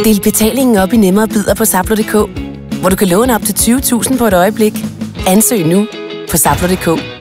Del betalingen op i nemmere bidder på Zaplo.dk, hvor du kan låne op til 20.000 på et øjeblik. Ansøg nu på Zaplo.dk.